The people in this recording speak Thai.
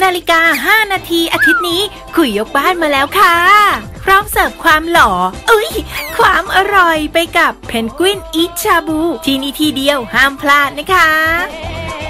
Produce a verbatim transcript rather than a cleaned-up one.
นาฬิกาห้านาทีอาทิตย์นี้คุยยกบ้านมาแล้วค่ะพร้อมเสิร์ฟความหล่ออุ้ยความอร่อยไปกับเพนกวินอีทชาบูที่นี่ที่เดียวห้ามพลาดนะคะ